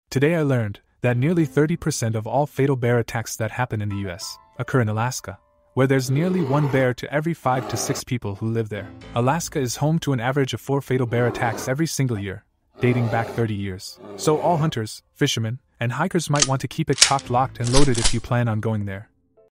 Today I learned that nearly 30% of all fatal bear attacks that happen in the US occur in Alaska, where there's nearly one bear to every 5 to 6 people who live there. Alaska is home to an average of 4 fatal bear attacks every single year, dating back 30 years. So all hunters, fishermen, and hikers might want to keep it cocked, locked, and loaded if you plan on going there.